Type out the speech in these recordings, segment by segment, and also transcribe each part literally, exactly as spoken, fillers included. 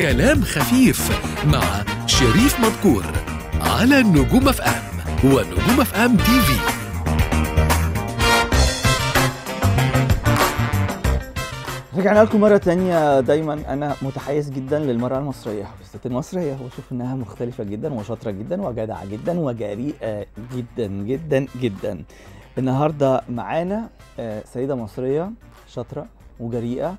كلام خفيف مع شريف مذكور على نجوم اف ام ونجوم اف ام تي في. رجعنا لكم مرة تانية. دايما أنا متحيز جدا للمرأة المصرية والست المصرية، وبشوف إنها مختلفة جدا وشاطرة جدا وجدعة جدا وجريئة جدا جدا جدا. النهاردة معانا سيدة مصرية شاطرة وجريئة،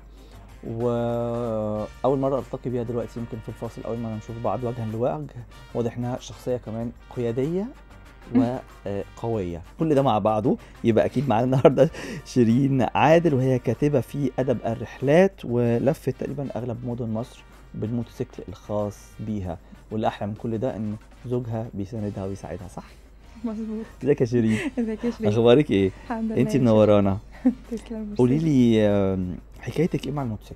وأول مرة ألتقي بيها دلوقتي يمكن في الفاصل، أول مرة نشوف بعض وجها لوجه. واضح إنها شخصية كمان قيادية وقوية، كل ده مع بعضه. يبقى أكيد معانا النهاردة شيرين عادل، وهي كاتبة في أدب الرحلات، ولفت تقريبا أغلب مدن مصر بالموتوسيكل الخاص بيها، واللي أحلى من كل ده إن زوجها بيساندها ويساعدها، صح؟ مظبوط. ازيك يا شيرين؟ ازيك يا شيرين؟ أخبارك إيه؟ الحمد لله. أنتي منورانا. تسلم. قولي لي حكايتك إيه مع الموتوسيكل؟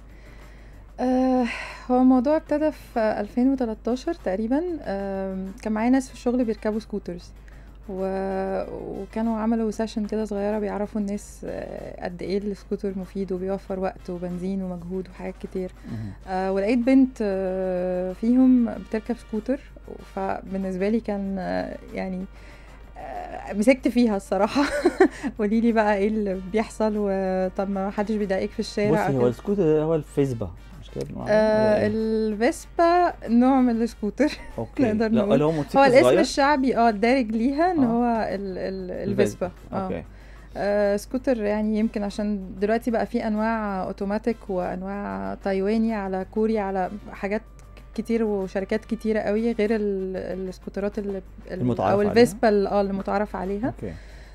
آه هو الموضوع ابتدى في ألفين وتلتاشر تقريبا. آه كان معايا ناس في الشغل بيركبوا سكوترز، و... وكانوا عملوا سيشن كده صغيره بيعرفوا الناس آه قد ايه السكوتر مفيد وبيوفر وقت وبنزين ومجهود وحاجات كتير. آه ولقيت بنت آه فيهم بتركب سكوتر، فبالنسبه لي كان آه يعني آه مسكت فيها الصراحه. قولي لي بقى ايه اللي بيحصل، وطب ما حدش بيضايقك في الشارع؟ بصي، هو السكوتر هو الفيسبا مش كده؟ آه الفيسبا نوع من السكوتر. اوكي. نقدر لا نقول هو موتوسيكل هو الاسم صغير. الشعبي اه الدارج ليها ان آه. هو ال ال الفيسبا. اه اوكي. آه سكوتر يعني يمكن عشان دلوقتي بقى في انواع اوتوماتيك وانواع تايواني على كوري على حاجات كتير وشركات كتيره قوي غير السكوترات اللي المتعارف او الفيسبا اه اللي متعارف عليها. اوكي.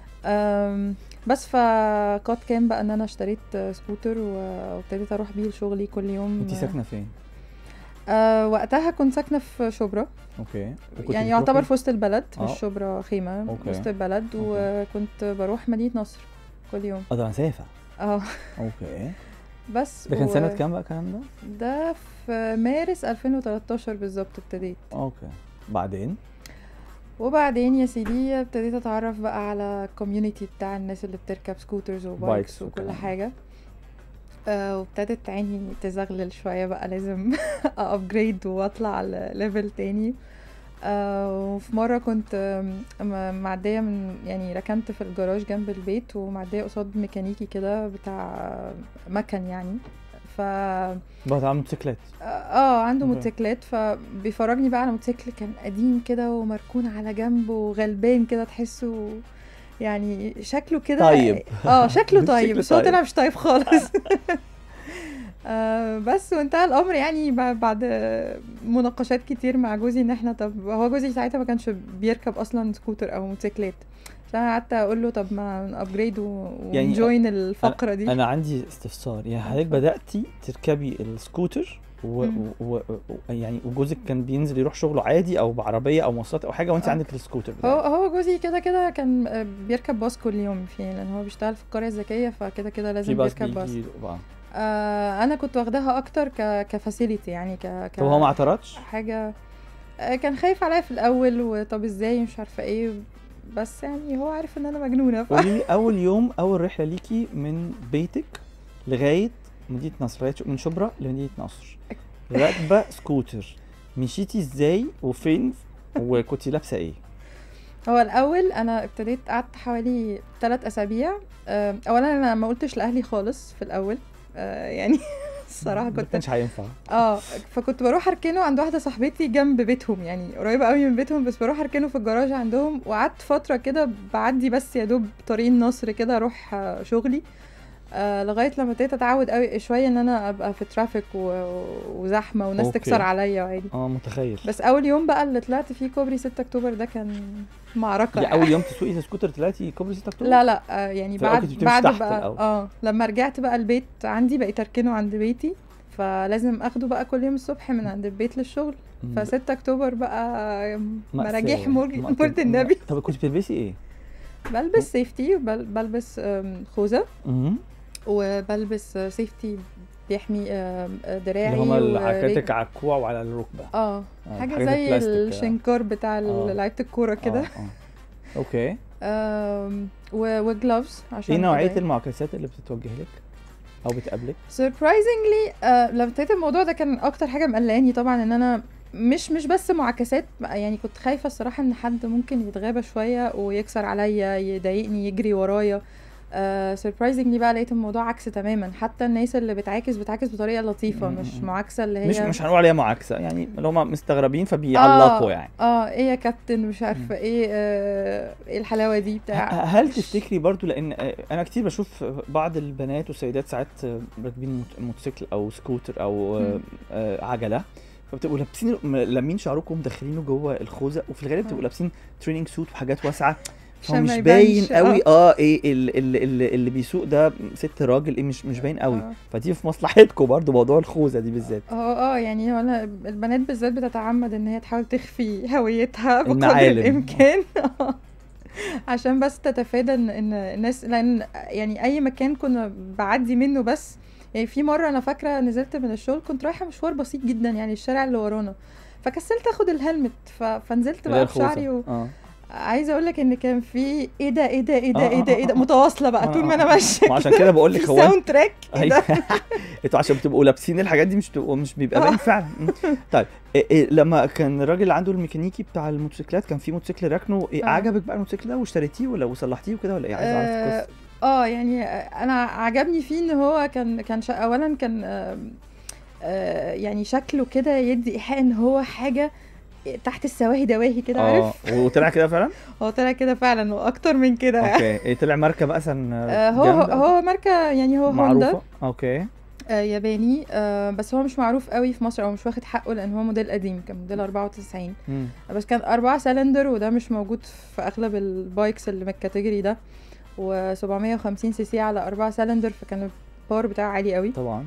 بس فقد كان بقى ان انا اشتريت سكوتر وابتديت اروح بيه لشغلي كل يوم. انتي ساكنه فين؟ آه وقتها كنت ساكنه في شبرا. اوكي. يعني يعتبر في وسط البلد، آه. مش شبرا خيمه، أوكي. وسط البلد. أوكي. وكنت بروح مدينه نصر كل يوم. اه ده مسافه. اه اوكي. بس ده كان و... سنه كام بقى الكلام ده؟ ده في مارس ألفين وتلتاشر بالظبط ابتديت. اوكي. بعدين وبعدين يا سيدي ابتديت اتعرف بقى على الكوميونتي بتاع الناس اللي بتركب سكوترز وبايكس وكل حاجه. آه وابتدت عيني تزغلل شويه، بقى لازم ابجريد واطلع على ليفل تاني. آه وفي مره كنت معديه من يعني ركنت في الجراج جنب البيت، ومعديه قصاد ميكانيكي كده بتاع مكن يعني، ف بقى عنده موتوسيكلات. اه عنده موتوسيكلات، فبيفرجني بقى على موتوسيكل كان قديم كده ومركون على جنب وغلبان كده، تحسه يعني شكله كده طيب. اه شكله طيب، بس هو طيب. طلع مش طيب خالص. آه بس وانتهى الامر يعني بعد مناقشات كتير مع جوزي ان احنا، طب هو جوزي ساعتها ما كانش بيركب اصلا سكوتر او موتوسيكلات، فانا قعدت اقول له طب ما ابجريد ونجوين يعني الفقره دي. انا عندي استفسار، يعني حضرتك بداتي تركبي السكوتر و... و... و... يعني وجوزك كان بينزل يروح شغله عادي او بعربيه او مواصلات او حاجه، وانت آه. عندك السكوتر بتاعي. هو هو جوزي كده كده كان بيركب باص كل يوم فيه، لان هو بيشتغل في القريه الذكيه، فكده كده لازم بيركب باص. آه انا كنت واخداها اكتر ك كفاسيليتي يعني ك ك طب هو ما اعترضش حاجه؟ آه كان خايف عليا في الاول، وطب ازاي مش عارفه ايه، بس يعني هو عارف ان انا مجنونه. ف... قولي اول يوم اول رحله ليكي من بيتك لغايه مدينه نصر، من شبرا لمدينه نصر، راكبه سكوتر، مشيتي ازاي وفين وكنتي لابسه ايه؟ هو الاول انا ابتديت قعدت حوالي ثلاث اسابيع. اولا انا ما قلتش لاهلي خالص في الاول، يعني الصراحه كنت ما كانش هينفع. اه فكنت بروح اركنه عند واحده صاحبتي جنب بيتهم، يعني قريبه قوي من بيتهم، بس بروح اركنه في الجراج عندهم. وقعدت فتره كده بعدي بس يا دوب طريق النصر كده اروح شغلي، آه لغايه لما ابتديت اتعود قوي شويه ان انا ابقى في ترافيك وزحمه وناس أوكي. تكسر عليا عادي. اه متخيل. بس اول يوم بقى اللي طلعت فيه كوبري ستة اكتوبر ده كان معركه. يعني اول يوم تسوقي سكوتر طلعتي كوبري ستة اكتوبر؟ لا لا آه يعني بعد بعد بقى الأول. اه لما رجعت بقى البيت عندي بقيت اركنه عند بيتي، فلازم اخده بقى كل يوم الصبح من عند البيت للشغل. فستة اكتوبر بقى مراجيح مولد النبي. طب كنت بتلبسي ايه؟ بلبس سيفتي، بلبس خوذه، وبلبس سيفتي بيحمي دراعي، اللي هما اللي حكاتك على الكوع وعلى الركبه. اه حاجه زي الشنكار بتاع لعيبه الكوره كده. آه. آه. اوكي. وجلوفز عشان ايه نوعيه المعاكسات اللي بتتوجه لك؟ او بتقابلك؟ surprisingly آه لما ابتديت الموضوع ده كان اكتر حاجه مقلقاني طبعا ان انا مش مش بس معاكسات، يعني كنت خايفه الصراحه ان حد ممكن يتغابى شويه ويكسر عليا يضايقني يجري ورايا. uh, surprisingly بقى لقيت الموضوع عكس تماما، حتى الناس اللي بتعاكس بتعاكس بطريقه لطيفه، مش معاكسه اللي هي مش مش هنقول عليها معاكسه، يعني اللي هم مستغربين فبيعلقوا. آه يعني اه ايه يا كابتن مش عارفه ايه آه ايه الحلاوه دي بتاع. هل تفتكري برضو، لان انا كتير بشوف بعض البنات والسيدات ساعات راكبين موتوسيكل او سكوتر او آه عجله، فبتبقوا لابسين لامين شعركم مدخلينه جوه الخوذه، وفي الغالب بتبقوا لابسين تريننج سوت وحاجات واسعه، فمش باين قوي اه ايه اللي, اللي, اللي بيسوق ده ست راجل، ايه مش مش باين قوي. آه. فدي في مصلحتكم برضو موضوع الخوذه دي بالذات. اه اه يعني هو انا البنات بالذات بتتعمد ان هي تحاول تخفي هويتها بقدر الامكان عشان بس تتفادى ان الناس، لان يعني اي مكان كنا بعدي منه. بس يعني في مره انا فاكره نزلت من الشغل كنت رايحه مشوار بسيط جدا، يعني الشارع اللي ورانا، فكسلت اخد الهلمت فنزلت بقى بشعري و... آه. عايزه اقول لك ان كان في ايه ده ايه ده ايه ده ايه ده ايه ده متواصله بقى طول ما انا ماشيه. عشان كده بقول لك هو ساوند تراك انتوا عشان بتبقوا لابسين الحاجات دي مش بتبقوا مش بيبقى باين فعلا. طيب إيه إيه لما كان الراجل اللي عنده الميكانيكي بتاع الموتوسيكلات كان في موتوسيكل ركنه، إيه عجبك بقى الموتوسيكل ده واشتريتيه ولا وصلحتيه وكده ولا ايه؟ عايز اعرف القصه. اه يعني انا عجبني فيه ان هو كان كان اولا كان آه آه يعني شكله كده يدي ايحاء ان هو حاجه تحت السواهي دواهي كده، عارف. اه وطلع كده فعلا. هو طلع كده فعلا واكتر من كده. اوكي ايه طلع ماركه مثلا؟ آه هو هو ماركه يعني هو هوندا. اوكي آه ياباني، آه بس هو مش معروف قوي في مصر او مش واخد حقه لان هو موديل قديم، كان موديل أربعة وتسعين. مم. بس كان أربعة سلندر وده مش موجود في اغلب البايكس اللي من الكاتيجوري ده، وسبعمية وخمسين سي سي على أربعة سلندر، فكان الباور بتاعه عالي قوي طبعا.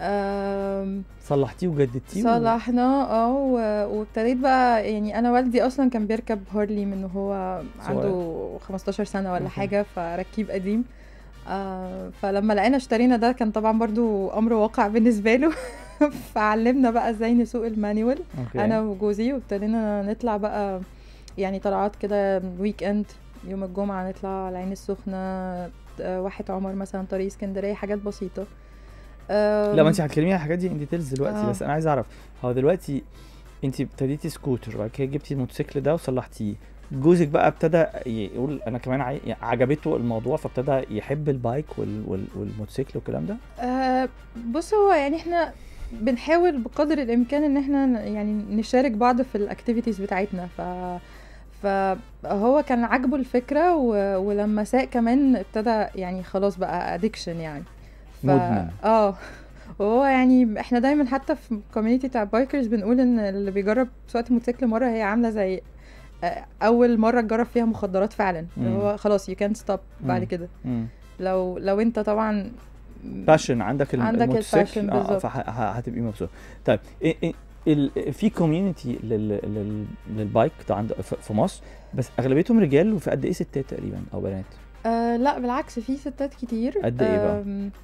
صلحتيه وجددتيه؟ صلحنا اه وابتديت بقى، يعني انا والدي اصلا كان بيركب هارلي من هو عنده خمستاشر سنه ولا حاجه، فركيب قديم. آه فلما لقينا اشترينا ده كان طبعا برضو امر واقع بالنسبه له فعلمنا بقى ازاي نسوق المانيوال انا وجوزي، وابتدينا نطلع بقى يعني طلعات كده ويك اند، يوم الجمعه نطلع العين السخنه، واحة عمر مثلا، طريق اسكندريه، حاجات بسيطه. لا ما انت هتكلميني عن الحاجات دي ان ديتيلز دلوقتي. آه. بس انا عايز اعرف، هو دلوقتي انت ابتديتي سكوتر وبعد كده جبتي الموتوسيكل ده وصلحتيه، جوزك بقى ابتدى يقول انا كمان عاي... عجبته الموضوع فابتدى يحب البايك وال... وال... والموتوسيكل والكلام ده؟ آه بص هو يعني احنا بنحاول بقدر الامكان ان احنا يعني نشارك بعض في الاكتيفيتيز بتاعتنا، ف فهو كان عاجبه الفكره و... ولما ساق كمان ابتدى يعني خلاص بقى ادكشن يعني ف... مدمن. اه وهو يعني احنا دايما حتى في الكوميونتي بتاع بايكرز بنقول ان اللي بيجرب سواقه الموتوسيكل مره هي عامله زي اول مره تجرب فيها مخدرات فعلا، اللي هو خلاص يو كان ستوب بعد كده. لو لو انت طبعا باشن عندك الموتوسيكل اه فهتبقي مبسوط. طيب إيه إيه في كوميونتي لل للبايك عند في مصر، بس اغلبيتهم رجال، وفي قد ايه ستات تقريبا او بنات؟ آه لا بالعكس في ستات كتير. قد ايه بقى؟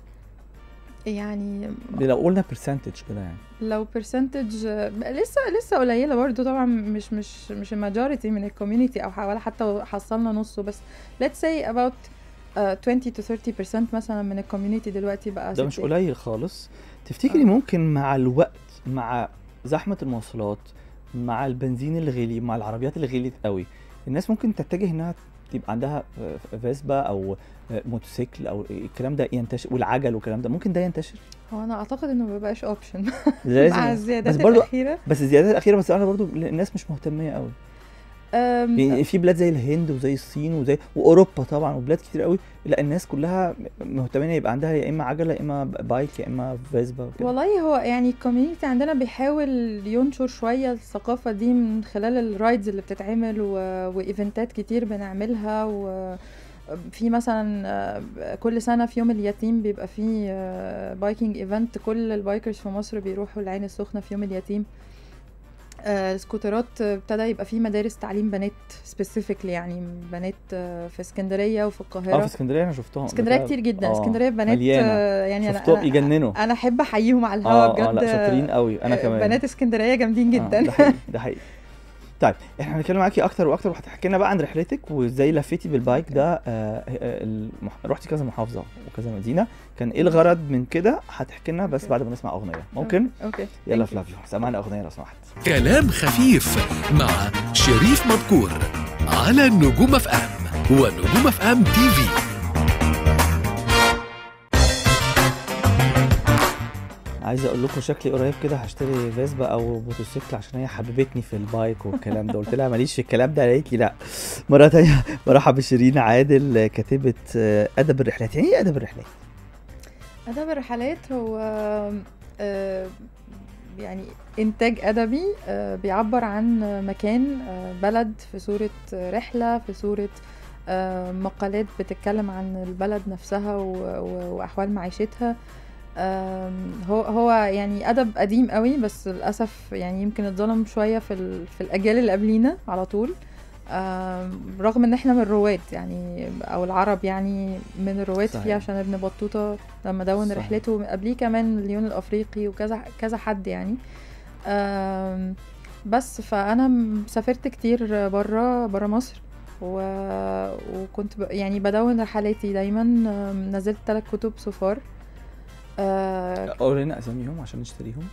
يعني لو قلنا برسنتج كده، يعني لو برسنتج لسه لسه قليله برضو طبعا، مش مش مش الماجوريتي من الكوميونتي او ولا حتى حصلنا نصه، بس let's say about uh, twenty to thirty percent مثلا من الكوميونتي دلوقتي بقى ده مش قليل خالص. تفتكري آه. ممكن مع الوقت، مع زحمه المواصلات، مع البنزين اللي غلي، مع العربيات اللي غليت قوي، الناس ممكن تتجه انها يبقى عندها فيسبا او موتوسيكل او الكلام ده ينتشر، والعجل والكلام ده ممكن ده ينتشر؟ هو انا اعتقد انه ما بقاش اوبشن مع الزيادات الاخيره. بس الزيادات الاخيره بس انا برضو الناس مش مهتميه قوي. يعني في بلاد زي الهند وزي الصين وزي واوروبا طبعا وبلاد كتير قوي، لا الناس كلها مهتميه يبقى عندها يا اما عجله يا اما بايك يا اما فيسبا وكده. والله هو يعني الكوميونتي عندنا بيحاول ينشر شويه الثقافه دي من خلال الرايدز اللي بتتعمل و... وايفنتات كتير بنعملها، و في مثلا كل سنه في يوم اليتيم بيبقى في بايكنج ايفنت، كل البايكرز في مصر بيروحوا العين السخنه في يوم اليتيم. آه سكوترات ابتدى يبقى في مدارس تعليم بنات سبيسيفيكلي، يعني بنات آه في اسكندريه وفي القاهره. اه في اسكندريه انا شفتهم، اسكندريه كتير جدا. اسكندريه بنات آه يعني شفتهم انا يجننوا، انا احب احييهم على الهوا بجد. اه لا شاطرين قوي، انا كمان بنات اسكندريه جامدين جدا. آه ده حقيقي ده حقيقي. طيب احنا هنتكلم معاكي اكتر واكتر، وهتحكي لنا بقى عن رحلتك وازاي لفيتي بالبايك ده. آه آه، المح... رحتي كذا محافظه وكذا مدينه، كان ايه الغرض من كده؟ هتحكي لنا بس أوكي. بعد ما نسمع اغنيه. ممكن؟ اوكي يلا Thank you. فلافيو سمعنا اغنيه لو سمحت. كلام خفيف مع شريف مذكور على نجوم اف ام ونجوم اف ام تي في. عايز اقول لكم شكلي قريب كده هشتري فيسبا او موتوسيكل عشان هي حببتني في البايك والكلام ده. قلت لها ماليش في الكلام ده، قالت لي لا. مره تانية برحب بشيرين عادل، كاتبه آه، ادب الرحلات. يعني ايه ادب الرحلات؟ أدب الرحلات هو آه، يعني إنتاج أدبي آه، بيعبر عن مكان، آه، بلد في صورة رحلة، في صورة آه، مقالات بتتكلم عن البلد نفسها و- و- وأحوال معيشتها. آم، هو هو يعني أدب قديم قوي، بس للأسف يعني يمكن اتظلم شوية في ال- في الأجيال اللي قبلينا على طول. آم، رغم ان احنا من الرواد يعني، او العرب يعني من الرواد صحيح. فيه، عشان ابن بطوطة لما دون صحيح. رحلته قبليه كمان الليون الافريقي وكذا كذا حد يعني. آم، بس فانا م- سافرت كتير بره بره مصر، و... وكنت ب... يعني بدون رحلاتي دايما. آم، نزلت ثلاث كتب سفار. آه، قول لنا اساميهم عشان نشتريهم.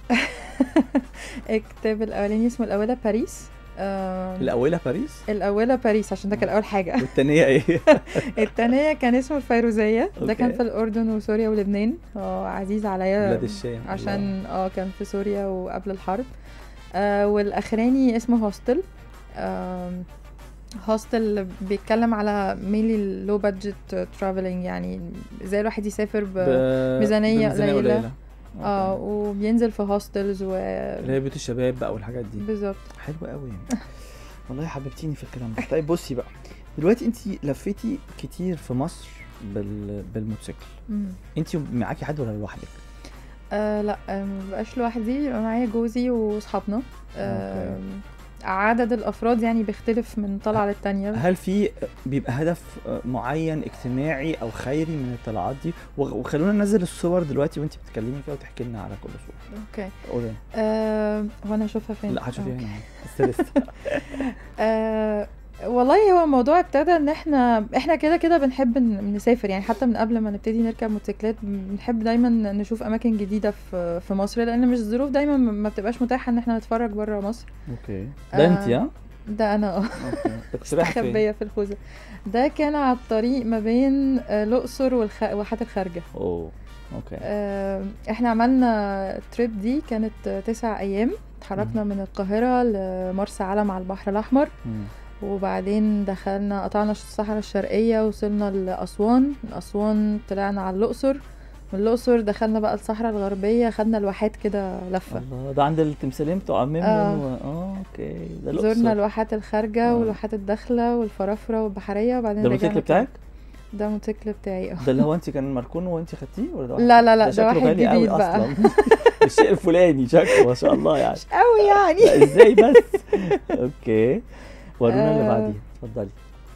الكتاب الاولاني اسمه الاولى باريس. آم، الاولى باريس الاولى باريس عشان ده كان اول حاجه. والثانيه ايه؟ التانية كان اسمه الفيروزية، ده كان أوكي. في الأردن وسوريا ولبنان. اه عزيز عليا بلاد الشام. عشان اه كان في سوريا وقبل الحرب. آه والأخراني اسمه هوستل. آم، هوستل بيتكلم على مينلي اللو بادجت ترافلينج، يعني ازاي الواحد يسافر ب... بميزانية قليلة. اه أوكي. وبينزل في هوستلز و اللي هي بيوت الشباب بقى والحاجات دي. بالظبط. حلوه قوي يعني. والله حببتيني في الكلام ده. طيب بصي بقى، دلوقتي انت لفيتي كتير في مصر بال... بالموتوسيكل. مم. انت معاكي حد ولا لوحدك؟ آه لا، آه، مبقاش لوحدي، يبقى معايا جوزي وصحابنا. آه عدد الافراد يعني بيختلف من طلعه للتانية. هل في بيبقى هدف معين اجتماعي او خيري من الطلعات دي؟ وخ- وخلونا ننزل الصور دلوقتي وانت بتتكلمي فيها وتحكي لنا على كل صورة. اوكي. قولي. آه هو انا اشوفها فين؟ لا هتشوفيها أوكي. هنا لسه لسه. آه والله هو الموضوع ابتدى ان احنا احنا كده كده بنحب ن- نسافر يعني، حتى من قبل ما نبتدي نركب موتوسيكلات بنحب دايما نشوف اماكن جديده في في مصر، لان مش الظروف دايما ما بتبقاش متاحه ان احنا نتفرج بره مصر. اوكي. ده انت آه، ها؟ ده انا اه اوكي. ده كنت رايحة فين؟ مستخبيه في الخوذه. ده كان على الطريق ما بين آه، الاقصر والخ... واحات الخارجه. اوه اوكي. آه، احنا عملنا التريب دي كانت آه، تسع ايام. اتحركنا من القاهره لمرسى علم على البحر الاحمر، مم. وبعدين دخلنا قطعنا الصحراء الشرقيه وصلنا لاسوان. من اسوان طلعنا على الاقصر، من الاقصر دخلنا بقى الصحراء الغربيه، خدنا الواحات كده لفه. الله، ده عند التمثالين بتوع عميم آه. دول و- اه اوكي. ده الأقصر. زرنا الواحات الخارجه آه. والواحات الداخله والفرافره والبحريه، وبعدين ده رجعنا الموتوسيكل تاني. بتاعك؟ ده الموتوسيكل بتاعي اه. ده اللي هو انت كان مركون وانت خدتيه ولا ده واحد؟ لا لا لا، ده ده شكله واحد غالي قوي جديد بقى. اصلا. الشيء الفلاني شكله ما شاء الله يعني. قوي يعني. لا ازاي بس. اوكي. ورونا اللي آه. بعديه اتفضلي.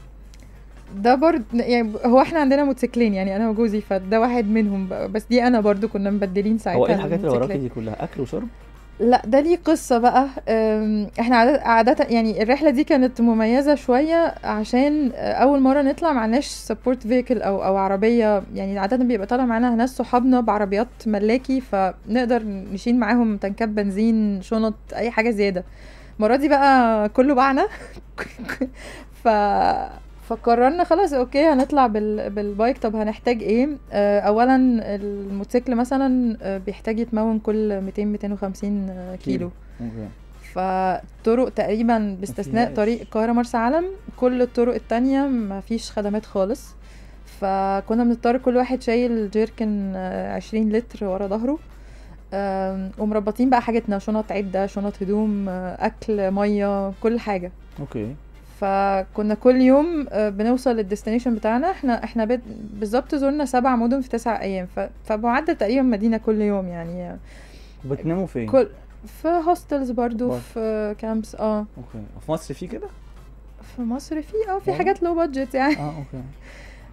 ده برضه يعني هو احنا عندنا موتوسيكلين يعني انا وجوزي، فده واحد منهم بقى. بس دي انا برضو كنا مبدلين ساعتها. هو ايه الحاجات اللي وراكي الموتوسيكلات. دي كلها؟ اكل وشرب؟ لا ده ليه قصة بقى. أم، احنا عادة, عادة يعني الرحلة دي كانت مميزة شوية عشان اول مرة نطلع معناش سبورت فيكل او او عربية. يعني عادة بيبقى طالع معانا ناس صحابنا بعربيات ملاكي، فنقدر نشيل معاهم تنكات بنزين، شنط، اي حاجة زيادة. المرة دي بقى كله بعنا. ف فقررنا خلاص اوكي هنطلع بال... بالبايك. طب هنحتاج ايه؟ آه اولا الموتوسيكل مثلا آه بيحتاج يتمون كل ميتين ميتين وخمسين آه كيلو. اوكي. فالطرق تقريبا باستثناء مفيهاش. طريق القاهرة مرسى علم، كل الطرق التانية ما فيش خدمات خالص. فكنا بنضطر كل واحد شايل جيركن آه عشرين لتر ورا ظهره. آم، ومربطين بقى حاجتنا، شنط عدة، شنط هدوم، آه اكل، مية، كل حاجة. اوكي. فكنا كل يوم آه، بنوصل للديستنيشن بتاعنا. احنا احنا بت- بالظبط زورنا سبع مدن في تسع ايام. ف- فمعدل تقريبا مدينة كل يوم يعني. وبتناموا فين؟ كل في هوستلز برضو، برضو. في كامبس. اه اوكي. في مصر في كده؟ في مصر في اه في آه. حاجات لو بادجت يعني. اه اوكي.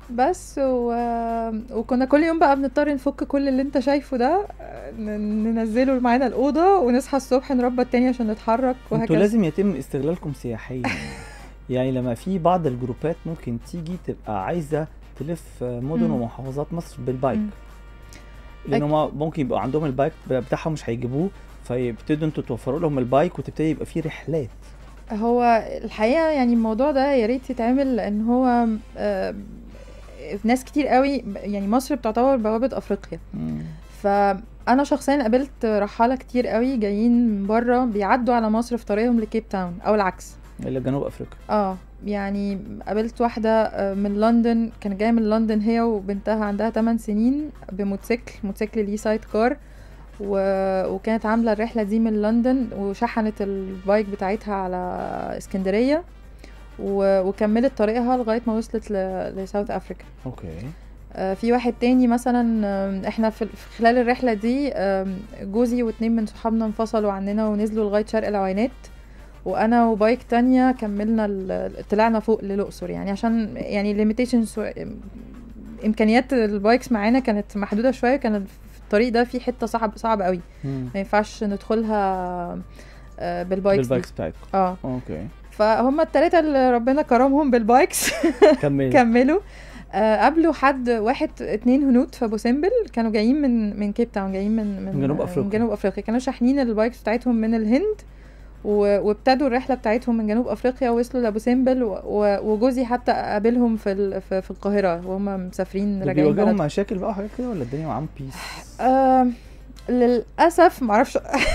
بس و... وكنا كل يوم بقى بنضطر نفك كل اللي انت شايفه ده، ن- ننزله معانا الأوضة ونصحى الصبح نربط تاني عشان نتحرك انتوا وهكذا. لازم يتم استغلالكم سياحيا. يعني لما في بعض الجروبات ممكن تيجي تبقى عايزه تلف مدن مم. ومحافظات مصر بالبايك، مم. لانه ما ممكن يبقى عندهم البايك بتاعهم مش هيجيبوه، فيبتدوا انتوا توفروا لهم البايك وتبتدي يبقى في رحلات. هو الحقيقة يعني الموضوع ده يا ريت يتعمل، لأن هو آه، ناس كتير قوي، يعني مصر بتعتبر بوابة أفريقيا. مم. فأنا شخصيا قابلت رحالة كتير قوي جايين من بره بيعدوا على مصر في طريقهم لكيب تاون أو العكس. الى جنوب افريقيا. اه يعني قابلت واحدة آه، من لندن، كانت جاية من لندن هي وبنتها عندها ثمانية سنين بموتوسيكل، موتوسيكل ليه سايد كار، و... وكانت عاملة الرحلة دي من لندن وشحنت البايك بتاعتها على اسكندرية و... وكملت طريقها لغاية ما وصلت ل... لساوث افريكا. اوكي. آه، في واحد تاني مثلا، آه، احنا في في خلال الرحلة دي آه، جوزي واتنين من صحابنا انفصلوا عننا ونزلوا لغاية شرق العوينات، وانا وبايك تانية كملنا ال- طلعنا فوق للأقصر، يعني عشان يعني ليميتيشنز، امكانيات البايكس معانا كانت محدودة شوية، كان في الطريق ده في حتة صعب صعب قوي، مم. ما ينفعش ندخلها آه، بالبايكس دي. بالبايكس بتاعتكم. اه اوكي. فهم التلاتة اللي ربنا كرمهم بالبايكس كمل. كملوا. آه، قابلوا حد واحد اتنين هنود في ابو سمبل، كانوا جايين من من كيب تاون، جايين من من جنوب أفريقيا. من جنوب افريقيا، كانوا شاحنين البايكس بتاعتهم من الهند و- وابتدوا الرحله بتاعتهم من جنوب افريقيا ووصلوا لابو سمبل، و- و- وجوزي حتى قابلهم في ال- في في القاهره وهم مسافرين ده راجعين بيواجههم بلدهم. مشاكل بقى وحاجات كده ولا الدنيا معاهم بيس؟ آه للاسف معرفش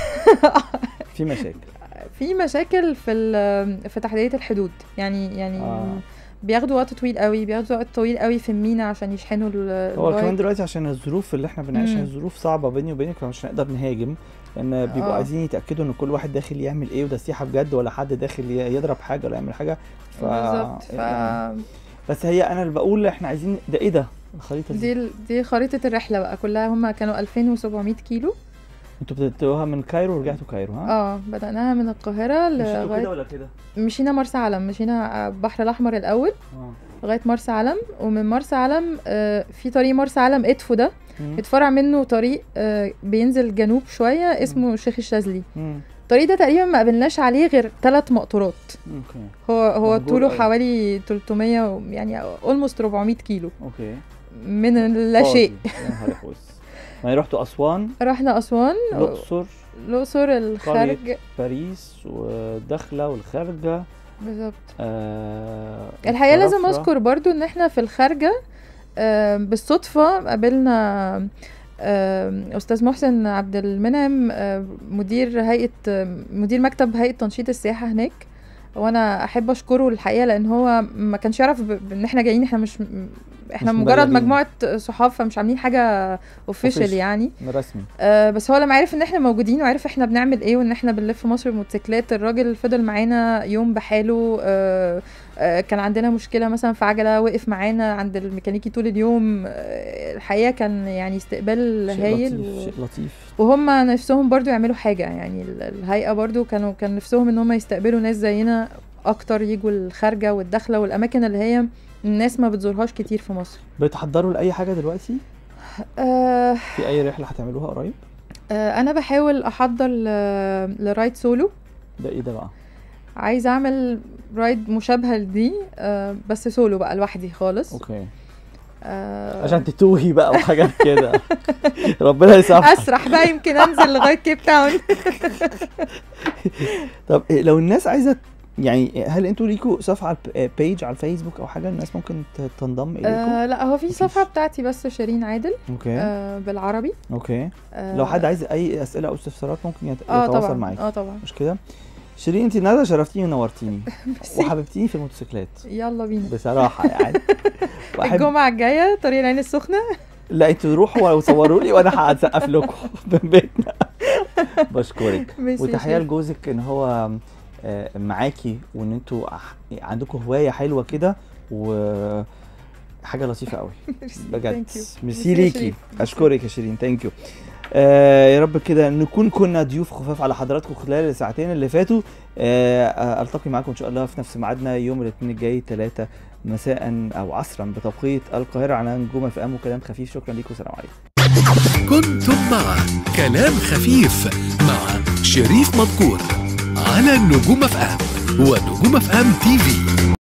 في مشاكل. في مشاكل في ال- في تحديديه الحدود، يعني يعني آه. بياخدوا وقت طويل قوي، بياخدوا وقت طويل قوي في المينا عشان يشحنوا ال- هو كمان البايك. دلوقتي عشان الظروف اللي احنا بنعيشها، مم. الظروف صعبه بيني وبينك، فمش هنقدر نهاجم، لان بيبقوا آه. عايزين يتاكدوا ان كل واحد داخل يعمل ايه، وده سياحه بجد ولا حد داخل ي- يضرب حاجه ولا يعمل حاجه. ف... بالظبط. ف... يعني- بس هي انا اللي بقول احنا عايزين ده ايه ده الخريطه دي؟ دي ال- دي خريطة الرحلة بقى كلها، هما كانوا ألفين وسبعمية كيلو. انتوا ابتديتوها من كايرو ورجعتوا كايرو ها؟ اه بدأناها من القاهرة مشيتوا كده لغاية، ولا كده؟ مشينا مرسى علم، مشينا البحر الأحمر الأول اه. لغاية مرسى علم، ومن مرسى علم آه في طريق مرسى علم إدفو ده مم. اتفرع منه طريق آه بينزل جنوب شوية اسمه الشيخ الشاذلي. مم. الطريق ده تقريبا ما قابلناش عليه غير ثلاث مقطورات. اوكي. هو هو مهجور طوله أوي. حوالي تلتمية و- يعني اولموست أربعمية كيلو اوكي. من لا شيء. فاضي. يا نهار أخوس. يعني رحتوا اسوان، رحنا أسوان، الاقصر، الأقصر، الخارج. باريس والداخله والخارجه. بالظبط. آه الحقيقة لازم الفرافرة. اذكر برضو ان احنا في الخارجة آه، بالصدفة قابلنا آه، استاذ محسن عبد المنعم، آه، مدير هيئة آه، مدير مكتب هيئة تنشيط السياحة هناك، وانا احب اشكره الحقيقة لان هو ما كانش يعرف ب- ان احنا جايين، احنا مش احنا مش مجرد مبلغين. مجموعة صحاب، فمش عاملين حاجة اوفيشال Official. يعني. رسمي. آه بس هو لما عرف ان احنا موجودين وعرف احنا بنعمل ايه وان احنا بنلف مصر بموتوسيكلات، الراجل فضل معانا يوم بحاله. آه آه كان عندنا مشكلة مثلا في عجلة، وقف معانا عند الميكانيكي طول اليوم. آه الحقيقة كان يعني استقبال شيء هايل. لطيف. و... شيء لطيف. وهم نفسهم برضو يعملوا حاجة، يعني ال- الهيئة برضو كانوا كان نفسهم ان هم يستقبلوا ناس زينا اكتر، يجوا الخارجة والداخلة والاماكن اللي هي الناس ما بتزورهاش كتير في مصر. بتحضروا لاي حاجه دلوقتي؟ آه في اي رحله هتعملوها قريب؟ آه انا بحاول احضر ل- لرايد سولو. ده ايه ده بقى؟ عايزه اعمل رايد مشابهه لدي، آه بس سولو بقى لوحدي خالص. اوكي. آه عشان تتوهي بقى وحاجات كده. ربنا يسامحك. اسرح بقى يمكن انزل لغايه كيب تاون. طب إيه لو الناس عايزه، يعني هل انتوا ليكوا صفحه بيج على الفيسبوك او حاجه الناس ممكن ت- تنضم اليكم؟ آه لا، هو في مفيش. صفحه بتاعتي بس شيرين عادل اوكي. آه بالعربي. اوكي. آه لو حد عايز اي اسئله او استفسارات ممكن يت- اه يتواصل طبعا معاك. اه طبعا. مش كده؟ شيرين انت النهارده شرفتيني ونورتيني ميرسي. وحببتيني في الموتوسيكلات يلا بينا بصراحه يعني. وأحب- الجمعه الجايه طريق العين السخنه. لا انتوا روحوا وصوروا لي وانا هسقف لكم من بيتنا. بشكرك. ميرسي يا وتحيه شيخ. لجوزك ان هو آه، معاكي، وان انتوا أح- عندكم هوايه حلوه كده وحاجه لطيفه قوي ميرسي. بجد. Thank you. ميرسي يا ليكي. شيرين. اشكرك يا شيرين. ثانك يو. آه يا رب كده نكون كنا ضيوف خفاف على حضراتكم خلال الساعتين اللي فاتوا. آه آه التقي معاكم ان شاء الله في نفس ميعادنا يوم الاثنين الجاي ثلاثة مساء او عصرا بتوقيت القاهره على نجوم اف ام وكلام خفيف. شكرا ليكم والسلام عليكم. كنتم مع كلام خفيف مع شريف مذكور على نجوم اف ام ونجوم اف ام تي في.